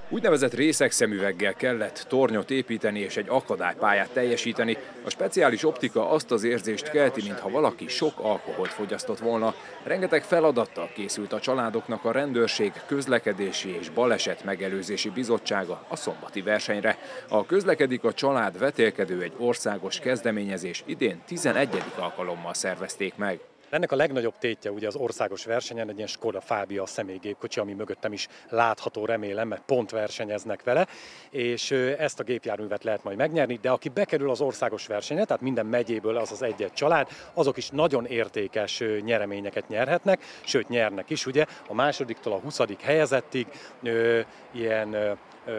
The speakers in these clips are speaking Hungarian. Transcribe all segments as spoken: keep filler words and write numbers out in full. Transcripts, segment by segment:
Úgynevezett részegszemüveggel kellett tornyot építeni és egy akadálypályát teljesíteni. A speciális optika azt az érzést kelti, mintha valaki sok alkoholt fogyasztott volna. Rengeteg feladattal készült a családoknak a Rendőrség Közlekedési és Baleset Megelőzési Bizottsága a szombati versenyre. A Közlekedik a család vetélkedő egy országos kezdeményezés, idén tizenegyedik alkalommal szervezték meg. Ennek a legnagyobb tétje ugye az országos versenyen egy ilyen Skoda Fabia személygépkocsi, ami mögöttem is látható, remélem, mert pont versenyeznek vele, és ezt a gépjárművet lehet majd megnyerni, de aki bekerül az országos versenyre, tehát minden megyéből az az egy-egy család, azok is nagyon értékes nyereményeket nyerhetnek, sőt nyernek is, ugye, a másodiktól a huszadik helyezettig ö, ilyen ö,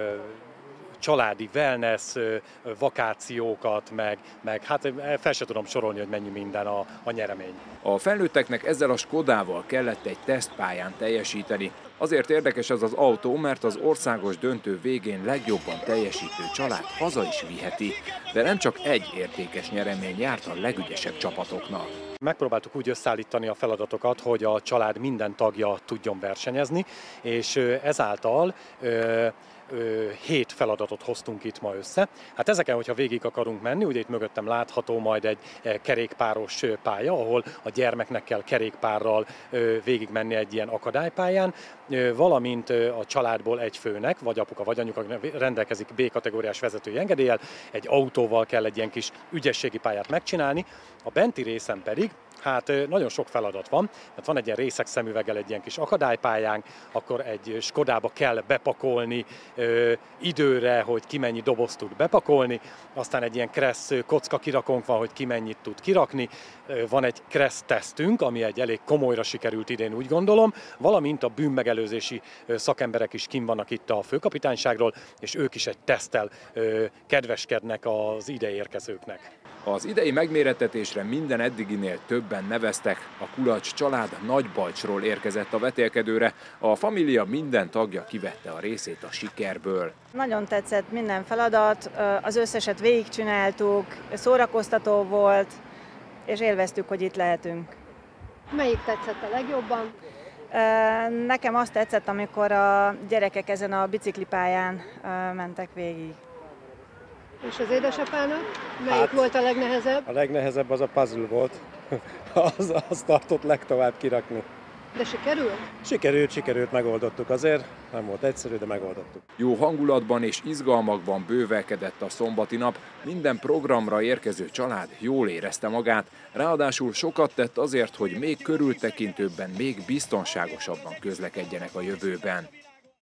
családi wellness, vakációkat, meg, meg hát fel sem tudom sorolni, hogy mennyi minden a, a nyeremény. A felnőtteknek ezzel a Skodával kellett egy tesztpályán teljesíteni. Azért érdekes ez az autó, mert az országos döntő végén legjobban teljesítő család haza is viheti. De nem csak egy értékes nyeremény járt a legügyesebb csapatoknak. Megpróbáltuk úgy összeállítani a feladatokat, hogy a család minden tagja tudjon versenyezni, és ezáltal ö, ö, hét feladatot hoztunk itt ma össze. Hát ezeken, hogyha végig akarunk menni, ugye itt mögöttem látható majd egy kerékpáros pálya, ahol a gyermeknek kell kerékpárral végigmenni egy ilyen akadálypályán, valamint a családból egy főnek, vagy apuka, vagy anyuka rendelkezik B-kategóriás vezetői engedéllyel, egy autóval kell egy ilyen kis ügyességi pályát megcsinálni. A benti részen pedig hát nagyon sok feladat van, mert van egy ilyen részegszemüveggel egy ilyen kis akadálypályánk, akkor egy Skodába kell bepakolni ö, időre, hogy ki mennyi dobozt tud bepakolni, aztán egy ilyen kressz kocka kirakónk van, hogy ki mennyit tud kirakni, van egy kressz tesztünk, ami egy elég komolyra sikerült idén, úgy gondolom, valamint a bűnmegelőzési szakemberek is kint vannak itt a főkapitányságról, és ők is egy teszttel ö, kedveskednek az ide érkezőknek. Az idei megmérettetésre minden eddiginél többen neveztek. A Kulacs család Nagybajcsról érkezett a vetélkedőre. A família minden tagja kivette a részét a sikerből. Nagyon tetszett minden feladat, az összeset végigcsináltuk, szórakoztató volt, és élveztük, hogy itt lehetünk. Melyik tetszett a legjobban? Nekem azt tetszett, amikor a gyerekek ezen a biciklipályán mentek végig. És az édesapának? Melyik Hát, volt a legnehezebb? A legnehezebb az a puzzle volt. az, az tartott legtovább kirakni. De sikerült? Sikerült, sikerült, megoldottuk azért. Nem volt egyszerű, de megoldottuk. Jó hangulatban és izgalmakban bővelkedett a szombati nap. Minden programra érkező család jól érezte magát, ráadásul sokat tett azért, hogy még körültekintőbben, még biztonságosabban közlekedjenek a jövőben.